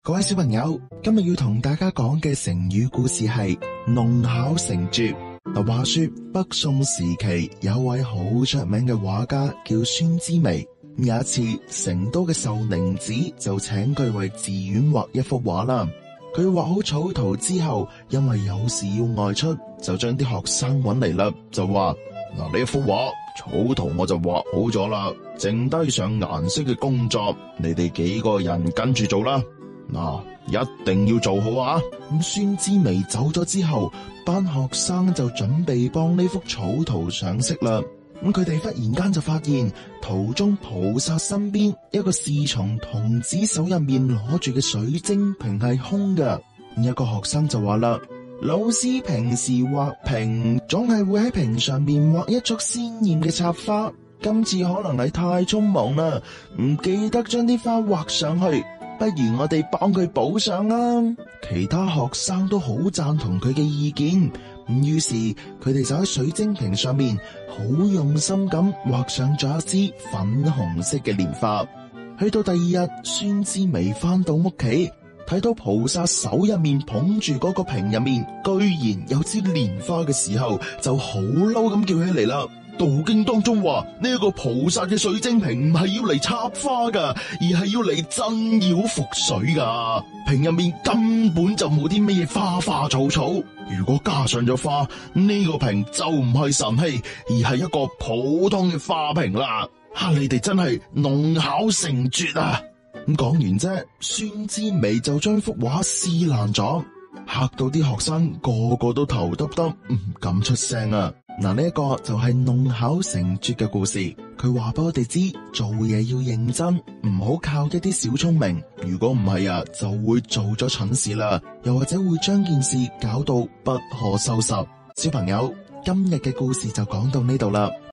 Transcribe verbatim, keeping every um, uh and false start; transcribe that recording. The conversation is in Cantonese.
各位小朋友，今日要同大家講嘅成語故事係弄巧成拙。嗱，話說北宋時期有位好出名嘅畫家叫孫之微。有一次，成都嘅壽寧寺就請佢為寺院畫一幅畫啦。佢畫好草圖之後，因為有事要外出，就將啲學生揾嚟啦，就話：嗱，呢一幅畫草圖我就畫好咗啦，剩低上顏色嘅工作，你哋幾個人跟住做啦。嗱，一定要做好啊！咁孫之微走咗之後，班學生就準備幫呢幅草圖上色啦。咁佢哋忽然間就發現，圖中菩薩身邊一個侍從童子手入面攞住嘅水晶瓶係空嘅。一個學生就話啦：老師平時畫瓶總係會喺瓶上面畫一束鮮艷嘅插花，今次可能係太匆忙啦，唔記得將啲花畫上去。不如我哋幫佢補上啦。其他學生都好贊同佢嘅意見，咁於是佢哋就喺水晶瓶上面好用心咁畫上咗一支粉紅色嘅蓮花。去到第二日，孫之微翻到屋企，睇到菩薩手入面捧住嗰個瓶入面居然有支蓮花嘅時候，就好嬲咁叫起嚟啦。道經當中話呢一個菩薩嘅水晶瓶唔係要嚟插花噶，而係要嚟鎮妖伏水噶。瓶入面根本就冇啲咩花花草草，如果加上咗花，呢個瓶就唔係神器，而係一個普通嘅花瓶啦。吓，你哋真係弄巧成拙啊！咁講完啫，孫之微就將幅畫撕爛咗，嚇到啲學生個個都頭耷耷，唔敢出聲啊！嗱，呢一個就係弄巧成拙嘅故事。佢話俾我哋知，做嘢要認真，唔好靠一啲小聰明。如果唔係啊，就會做咗蠢事啦，又或者會將件事搞到不可收拾。小朋友，今日嘅故事就講到呢度啦。